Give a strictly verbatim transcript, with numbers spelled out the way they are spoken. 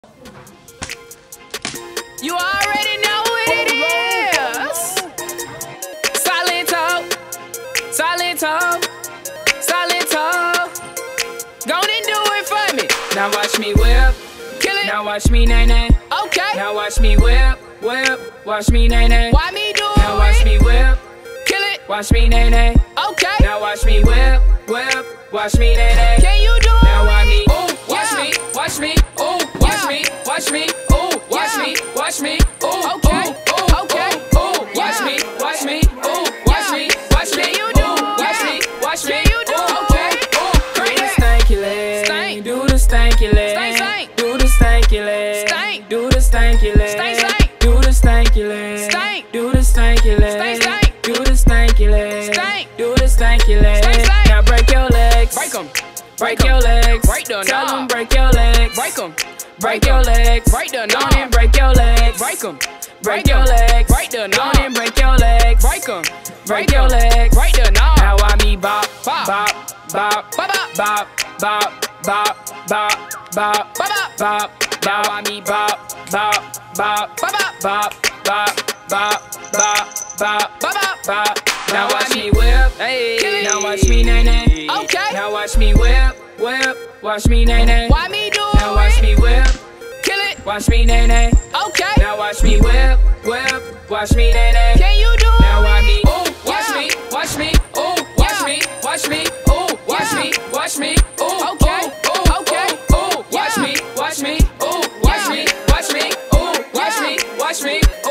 You already know what it is. Silento, Silento, Silento. Go and do it for me. Now watch me whip, kill it. Now watch me nay nay. Okay. Now watch me whip, whip. Watch me nay nay. Why me do it? Now watch me whip, kill it. Watch me nay nay. Okay. Now watch me whip, whip. Watch me nay nay. Can you do it? Now watch me, ooh, watch yeah. me, watch me, ooh, watch yeah. me, watch me, ooh, watch yeah. me, watch me, ooh, okay, ooh, ooh, okay, ooh, ooh, watch yeah. me, watch me, ooh, watch yeah. me, watch me, you do, ooh, watch yeah. me, watch me, you do, ooh, okay, ooh, do the stanky leg, stank, do the stanky leg, stank, stank, do the stanky leg, stank, do the stanky leg, stank, stank, do the stanky leg, stank, do the stanky leg, stank, stank, do the stanky leg, stank, do the stanky leg, stank, stank. Now break your legs, break 'em. Break your legs, break the tell them break your legs, break 'em, break your legs, break the knob and break your legs, break 'em, break your legs, break the knob and break your legs, break 'em, break your legs, break the knob. Now I me bop, bop, bop, bop, bop, bop, bop, bop, bop, bop, bop, bop. Now I me bop, bop, bop, bop, bop, bop, bop, bop, bop, bop, bop. Now watch me whip, hey. Now watch me nay nay. Okay. Now watch me whip, whip. Watch me nay nay. Why me do it? Now watch me whip, kill it. Watch me nay nay. Okay. Now watch me whip, whip. Watch me nay nay. Can you do it? Now watch me, ooh, watch yeah. me, watch me, ooh, watch yeah. me, watch me, ooh, watch yeah. me, watch me, ooh, okay, ooh, okay, ooh, watch yeah. me, watch me, ooh, watch yeah. me, watch me, ooh, watch yeah. me, watch me, ooh.